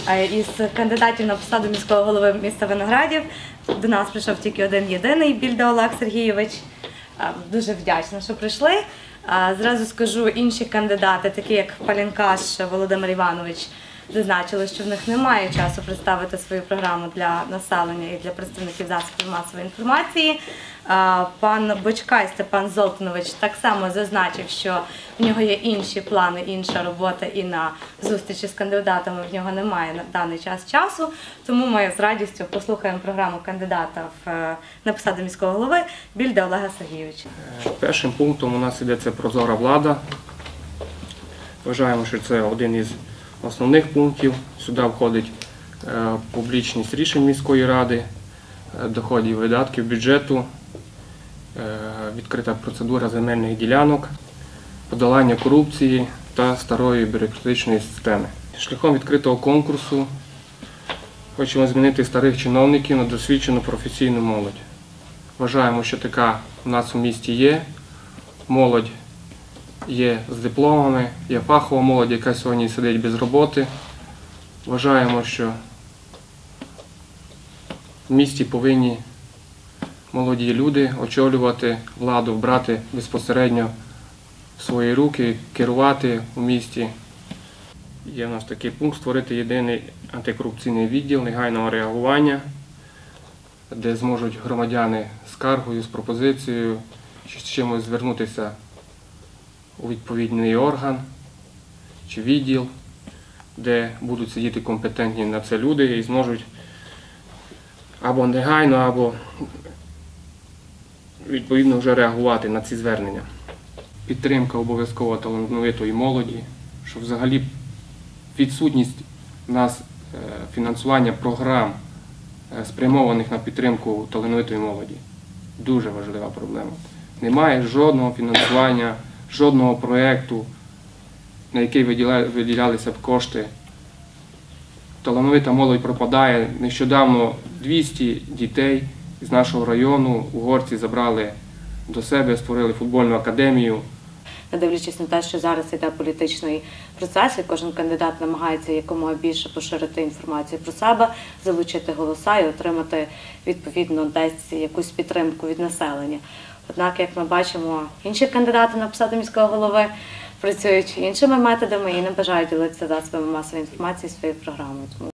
із кандидатів на посаду міського голови міста Виноградів до нас прийшов тільки один єдиний – Більда Олег Сергійович. Дуже вдячна, що прийшли. Зразу скажу, інші кандидати, такі як Палінкаш Володимир Іванович, зазначили, що в них немає часу представити свою програму для населення і для представників засобів масової інформації. Пан Бочкай Степан Золтанович так само зазначив, що в нього є інші плани, інша робота і на зустрічі з кандидатами в нього немає на даний час часу. Тому ми з радістю послухаємо програму кандидата на посаду міського голови Більда Олега Сергійовича. Першим пунктом у нас йдеться прозора влада. Вважаємо, що це один із основних пунктів. Сюди входить публічність рішень міської ради, доходів, видатків бюджету, відкрита процедура земельних ділянок, подолання корупції та старої бюрократичної системи. Шляхом відкритого конкурсу хочемо змінити старих чиновників на досвідчену професійну молодь. Вважаємо, що така у нас у місті є. Молодь є з дипломами, є фахова молодь, яка сьогодні сидить без роботи. Вважаємо, що в місті повинні молоді люди очолювати владу, брати безпосередньо в свої руки, керувати у місті. Є в нас такий пункт – створити єдиний антикорупційний відділ негайного реагування, де зможуть громадяни з скаргою, з пропозицією, з чимось звернутися у відповідний орган чи відділ, де будуть сидіти компетентні на це люди і зможуть або негайно, або відповідно вже реагувати на ці звернення. Підтримка обов'язково талановитої молоді, що взагалі відсутність у нас фінансування програм, спрямованих на підтримку талановитої молоді. Дуже важлива проблема. Немає жодного фінансування, жодного проєкту, на який виділялися б кошти. Талановита молодь пропадає. Нещодавно 200 дітей з нашого району угорці забрали до себе, створили футбольну академію. Не дивлячись на те, що зараз йде політичний процес, і кожен кандидат намагається якомога більше поширити інформацію про себе, залучити голоса і отримати відповідно десь якусь підтримку від населення. Однак, як ми бачимо, інші кандидати на посаду міського голови працюють іншими методами і не бажають ділитися засобами масової інформації своєю програмою.